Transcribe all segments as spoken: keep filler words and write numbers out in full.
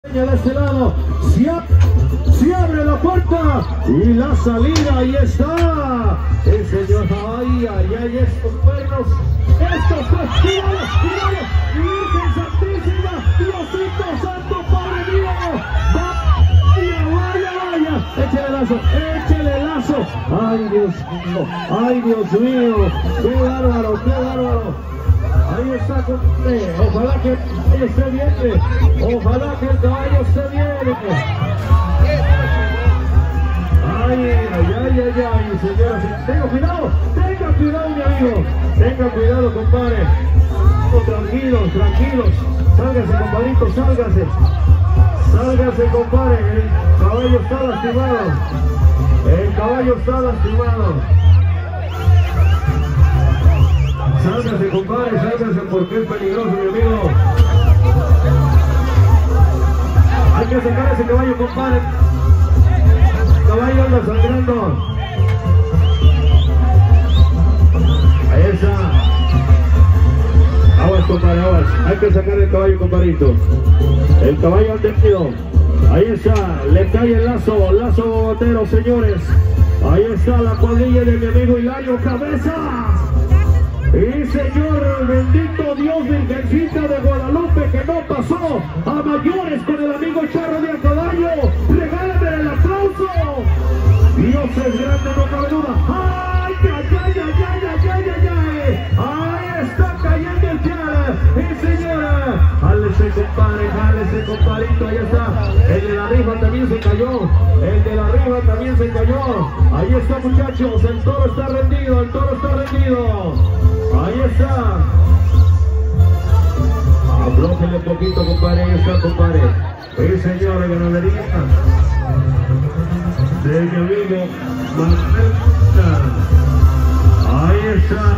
De este lado, se, ab se abre la puerta y la salida, ahí está. El señor, ay, ay, ay, estos perros, estos tres, tíralo, tíralo, Virgen Santísima, Diosito Santo, Padre mío, vaya, vaya, vaya, échale lazo, échale lazo, ay Dios mío, ay Dios mío, qué bárbaro, qué bárbaro. Ahí está, compadre. Ojalá que el caballo esté bien. Ojalá que el caballo esté bien. Ay, ay, ay, ay, ay, señoras. Tenga cuidado, tenga cuidado, mi amigo. Tenga cuidado, compadre. Oh, tranquilos, tranquilos. Sálgase, compadrito, sálgase. Sálgase, compadre. El caballo está lastimado. El caballo está lastimado. Sálgase, compadre, sálgase porque es peligroso, mi amigo. Hay que sacar ese caballo, compadre. El caballo anda sangrando. Ahí está. Aguas, compadre, aguas. Hay que sacar el caballo, compadrito. El caballo anda herido. Ahí está. Le cae el lazo, lazo bogotero, señores. Ahí está la cuadrilla de mi amigo Hilario Cabeza. Y señor, bendito Dios, Virgencita de Guadalupe, que no pasó a mayores con el amigo Charro de a caballo. Regálame el aplauso. Dios es grande, no cabe duda. ¡Ay, ay, ay, ay, ay, ay, ay, ay, ay! Ahí está cayendo el piar. Y señora, jálese, compadre, jálese, compadrito, ahí está. El de la rifa también se cayó. El de la rifa también se cayó. Ahí está, muchachos, el toro está rendido, el toro está rendido. Ahí está. Aflójele un poquito, compadre. Ahí está, compadre. Sí, señor, de ganadería de mi amigo Manuel. Ahí está.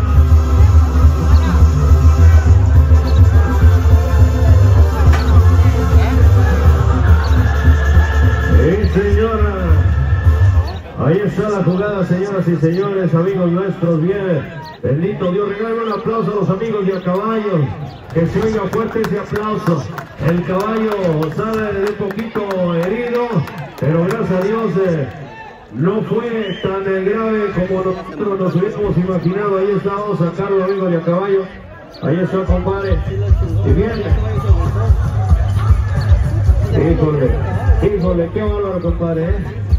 Sí, señora. Ahí está la jugada, señoras y señores, amigos nuestros. Bien. Bendito Dios, regala un aplauso a los amigos de a caballo, que se oiga fuerte ese aplauso. El caballo sale de un poquito herido, pero gracias a Dios eh, no fue tan eh, grave como nosotros nos hubiéramos imaginado. Ahí está, vamos a sacarlo, amigos de a caballo. Ahí está, compadre. Y bien. Híjole, híjole, qué bárbaro, compadre, ¿eh?